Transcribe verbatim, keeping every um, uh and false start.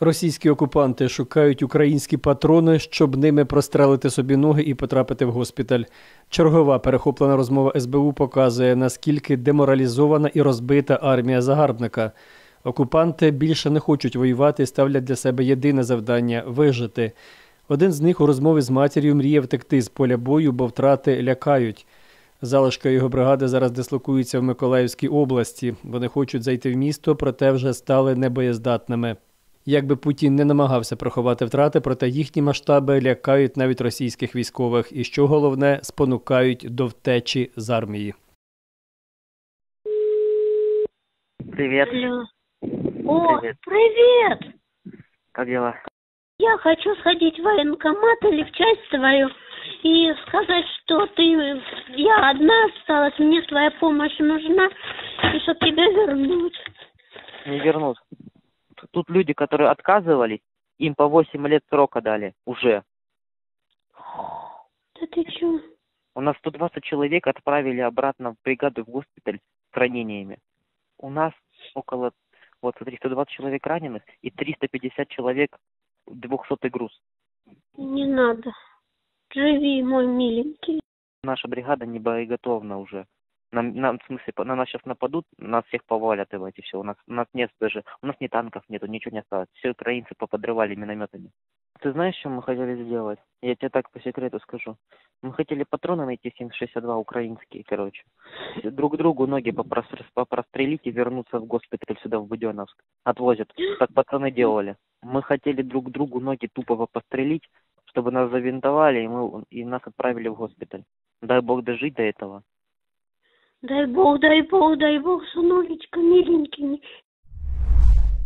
Російські окупанти шукають українські патрони, щоб ними прострелити собі ноги і потрапити в госпіталь. Чергова перехоплена розмова ес бе у показує, наскільки деморалізована і розбита армія загарбника. Окупанти більше не хочуть воювати і ставлять для себе єдине завдання – вижити. Один з них у розмові з матір'ю мріє втекти з поля бою, бо втрати лякають. Залишки його бригади зараз дислокуються в Миколаївській області. Вони хочуть зайти в місто, проте вже стали небоєздатними. Якби Путін не намагався приховати втрати, проте їхні масштаби лякають навіть російських військових і, що головне, спонукають до втечі з армії. Привет. Алло. О, Привет. привет! Как дела? Я хочу сходить в военкомат или в часть твою и сказать, что ты... Я одна осталась, мне твоя помощь нужна, и чтобы тебя вернуть. Не вернут. Тут люди, которые отказывались, им по восемь лет срока дали. Уже. Да ты чё? У нас сто двадцать человек отправили обратно в бригаду в госпиталь с ранениями. У нас около, вот смотри, сто двадцать человек раненых и триста пятьдесят человек двухсотый груз. Не надо. Живи, мой миленький. Наша бригада не боеготовна уже. Нам, нам, в смысле, на нас сейчас нападут, нас всех повалят, и все. У нас, у нас нет даже, у нас ни танков нету, ничего не осталось. Все украинцы поподрывали минометами. Ты знаешь, что мы хотели сделать? Я тебе так по секрету скажу. Мы хотели патроны найти семь шестьдесят два украинские, короче. Друг другу ноги попростр- попрострелить и вернуться в госпиталь сюда, в Буденновск. Отвозят. Так пацаны делали. Мы хотели друг другу ноги тупо пострелить, чтобы нас завинтовали, и, мы, и нас отправили в госпиталь. Дай бог дожить до этого. Дай бог, дай бог, дай бог, сынулечка, миленький.